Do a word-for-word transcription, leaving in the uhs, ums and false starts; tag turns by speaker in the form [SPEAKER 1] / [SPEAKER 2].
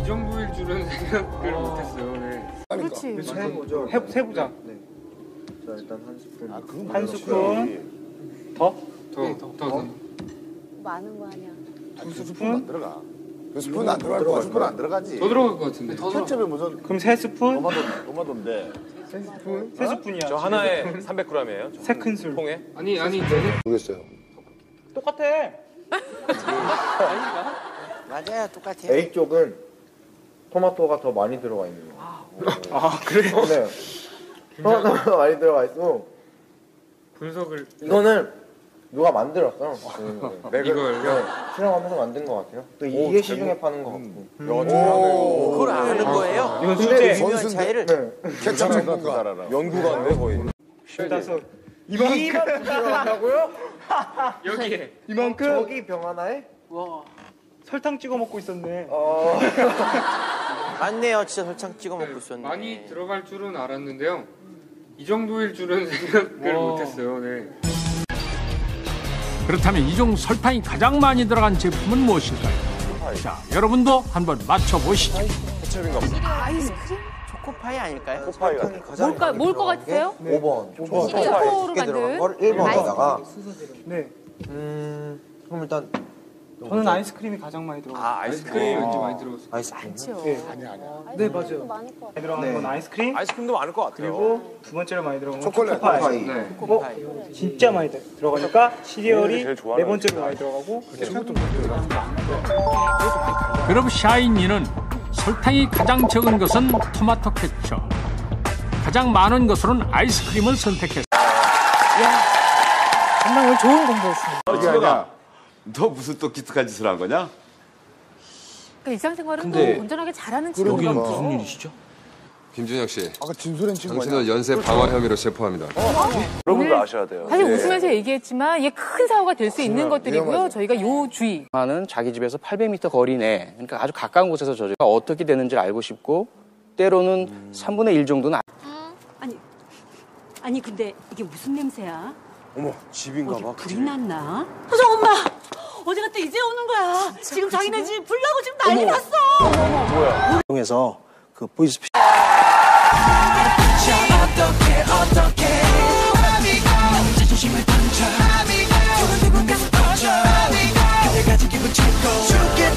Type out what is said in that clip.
[SPEAKER 1] 정도일 줄은 생각을 아... 못했어요. 네.
[SPEAKER 2] 그렇지.
[SPEAKER 3] 세보죠.
[SPEAKER 4] 해, 세보자.
[SPEAKER 3] 네. 자 일단 한 스푼.
[SPEAKER 4] 아, 한 스푼. 더?
[SPEAKER 1] 더, 더, 더. 더.
[SPEAKER 2] 많은 거 아니야.
[SPEAKER 5] 두 스푼 안 들어가. 두 스푼 안 들어갈 거야. 스푼 안 들어가지.
[SPEAKER 1] 더 들어갈 것 같은데.
[SPEAKER 5] 편집에 무슨
[SPEAKER 4] 그럼 세 스푼?
[SPEAKER 5] 도마도 도마도인데.
[SPEAKER 3] 세 스푼?
[SPEAKER 4] 세 스푼이야.
[SPEAKER 6] 저 하나에 삼백 그램이에요.
[SPEAKER 4] 세 큰술.
[SPEAKER 6] 통에?
[SPEAKER 1] 아니 아니 네.
[SPEAKER 5] 모르겠어요.
[SPEAKER 4] 똑같아.
[SPEAKER 3] 아닌가? 맞아요, 똑같아요. A 쪽은 토마토가 더 많이 들어가 있는 거.
[SPEAKER 4] 아 그래요?
[SPEAKER 3] 네. 토마토가 많이 들어가 있어.
[SPEAKER 1] 분석을.
[SPEAKER 3] 이거는 누가 만들었어?
[SPEAKER 1] 이걸
[SPEAKER 3] 네, 실험하면서 만든 것 같아요. 또 이게 시중에 파는 것 같고.
[SPEAKER 5] 오,
[SPEAKER 7] 그걸 아는 거예요?
[SPEAKER 4] 이건 수제.
[SPEAKER 7] 중요한 차이를.
[SPEAKER 3] 네.
[SPEAKER 5] 케첩 전문가.
[SPEAKER 6] 연구가인데 거의.
[SPEAKER 4] 다섯. 이만큼 들어간다고요?
[SPEAKER 1] 여기에.
[SPEAKER 4] 이만큼?
[SPEAKER 3] 저기 병 하나에?
[SPEAKER 7] 와.
[SPEAKER 4] 설탕 찍어 먹고 있었네.
[SPEAKER 3] 어.
[SPEAKER 7] 맞네요. 진짜 설탕 찍어 먹고 있었네.
[SPEAKER 1] 많이 들어갈 줄은 알았는데요. 이 정도일 줄은 생각을
[SPEAKER 4] 와.
[SPEAKER 1] 못했어요. 네.
[SPEAKER 8] 그렇다면 이 중 설탕이 가장 많이 들어간 제품은 무엇일까요? 자, 여러분도 한번 맞춰보시죠.
[SPEAKER 6] 케첩인가 보다.
[SPEAKER 2] 아이스크림?
[SPEAKER 7] 초코파이 아닐까요?
[SPEAKER 6] 초코파이가.
[SPEAKER 2] 뭘까, 뭘 것 같으세요?
[SPEAKER 3] 오 번.
[SPEAKER 2] 초코로 만든
[SPEAKER 3] 걸 일 번에다가.
[SPEAKER 4] 네.
[SPEAKER 3] 음, 그럼 일단.
[SPEAKER 4] 저는 아이스크림이 가장 많이 들어가요.
[SPEAKER 6] 아 아이스크림.
[SPEAKER 1] 왠지 많이 들어갔어요.
[SPEAKER 3] 아이스크림.
[SPEAKER 2] 많죠.
[SPEAKER 4] 네.
[SPEAKER 2] 아니야, 아니야.
[SPEAKER 4] 네, 맞아요.
[SPEAKER 2] 많을 것 같아요.
[SPEAKER 4] 많이 들어간
[SPEAKER 3] 네.
[SPEAKER 4] 건 아이스크림.
[SPEAKER 6] 아이스크림도 많을 것 같아요.
[SPEAKER 4] 그리고 두 번째로 많이 들어간 건
[SPEAKER 5] 초콜릿.
[SPEAKER 4] 초코파이.
[SPEAKER 3] 초코파이.
[SPEAKER 1] 네.
[SPEAKER 4] 어? 진짜 많이 들- 들어가니까 시리얼이
[SPEAKER 6] 제일 좋아하는
[SPEAKER 4] 네 번째로 많이 들어가고
[SPEAKER 8] 그럼 샤이니는 설탕이 가장 적은 것은 토마토 케첩, 가장 많은 것으로는 아이스크림을 선택했습니다.
[SPEAKER 2] 정말 좋은 공부였습니다.
[SPEAKER 5] 이게 아니야. 너 무슨 또 기특한 짓을 한 거냐?
[SPEAKER 2] 그러니까 일상생활은
[SPEAKER 9] 근데
[SPEAKER 2] 또 온전하게 잘하는 친구가
[SPEAKER 9] 여기는
[SPEAKER 2] 없어.
[SPEAKER 9] 무슨 일이시죠?
[SPEAKER 10] 김준혁 씨,
[SPEAKER 5] 아까 진솔한 친구 아니야?
[SPEAKER 10] 당신을 연쇄 방화 혐의로 체포합니다.
[SPEAKER 6] 여러분도 아셔야 돼요.
[SPEAKER 2] 사실
[SPEAKER 6] 네.
[SPEAKER 2] 웃으면서 얘기했지만 이게 큰 사고가 될 수 있는 것들이고요.
[SPEAKER 5] 위험하죠.
[SPEAKER 2] 저희가 요 주의.
[SPEAKER 9] 하는 자기 집에서 팔백 미터 거리 내, 그러니까 아주 가까운 곳에서 저지가 어떻게 되는지를 알고 싶고, 때로는
[SPEAKER 5] 음.
[SPEAKER 9] 삼분의 일 정도는
[SPEAKER 11] 아니, 아니 근데 이게 무슨 냄새야?
[SPEAKER 6] 어머 집인가
[SPEAKER 11] 어디
[SPEAKER 6] 봐.
[SPEAKER 11] 불이 났나? 어서 엄마! 어제 갔다 이제 오는 거야. 지금 자기네 집 불 나고 지금 난리 났어.
[SPEAKER 6] 뭐야?
[SPEAKER 9] 통해서 그 보이스피
[SPEAKER 7] 어떻게 어떻게 자존심을 던져 두근두근 가슴 터져 그대가 지기고 찍고